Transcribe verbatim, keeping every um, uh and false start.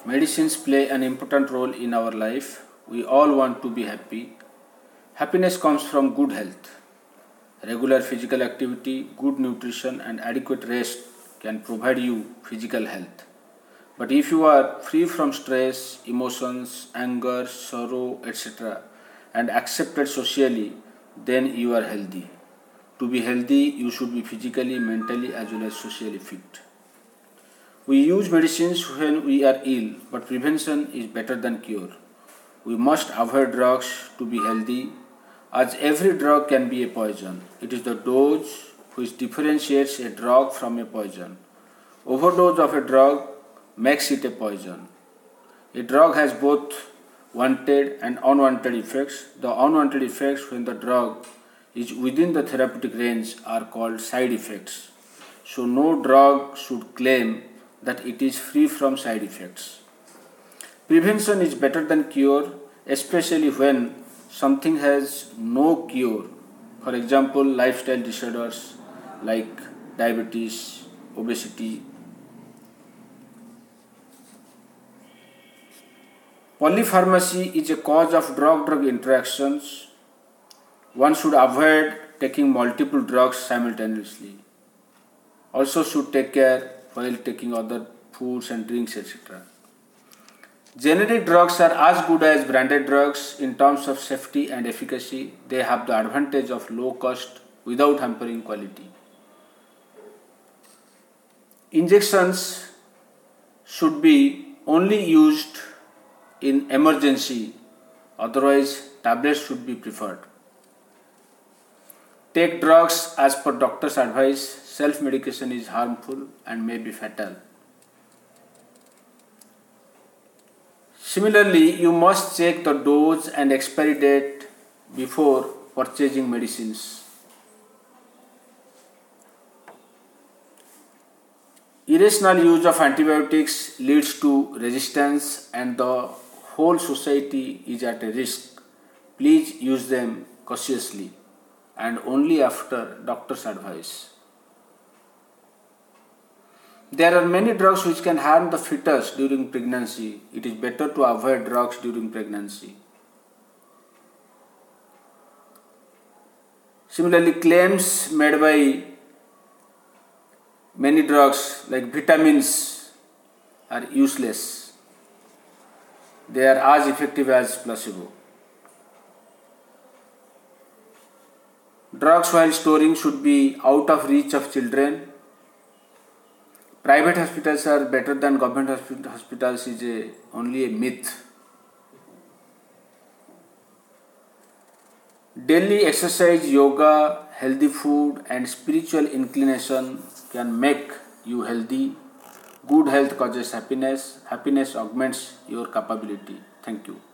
Medicines play an important role in our life. We all want to be happy. Happiness comes from good health. Regular physical activity, good nutrition, and adequate rest can provide you physical health. But if you are free from stress, emotions, anger, sorrow, et cetera, and accepted socially, then you are healthy. To be healthy, you should be physically, mentally, as well as socially fit. We use medicines when we are ill, but prevention is better than cure. We must avoid drugs to be healthy, as every drug can be a poison. It is the dose which differentiates a drug from a poison. Overdose of a drug makes it a poison. A drug has both wanted and unwanted effects. The unwanted effects when the drug is within the therapeutic range are called side effects. So no drug should claim that it is free from side effects. Prevention is better than cure, especially when something has no cure. For example, lifestyle disorders like diabetes, obesity. Polypharmacy is a cause of drug-drug interactions. One should avoid taking multiple drugs simultaneously. Also should take care while taking other foods and drinks, et cetera. Generic drugs are as good as branded drugs in terms of safety and efficacy. They have the advantage of low cost without hampering quality. Injections should be only used in emergency, otherwise tablets should be preferred. Take drugs as per doctor's advice. Self-medication is harmful and may be fatal. Similarly, you must check the dose and expiry date before purchasing medicines. Irrational use of antibiotics leads to resistance and the whole society is at a risk. Please use them cautiously and only after doctor's advice. There are many drugs which can harm the fetus during pregnancy. It is better to avoid drugs during pregnancy. Similarly, claims made by many drugs like vitamins are useless. They are as effective as placebo. Drugs while storing should be out of reach of children. Private hospitals are better than government hospitals is a, only a myth. Daily exercise, yoga, healthy food and spiritual inclination can make you healthy. Good health causes happiness. Happiness augments your capability. Thank you.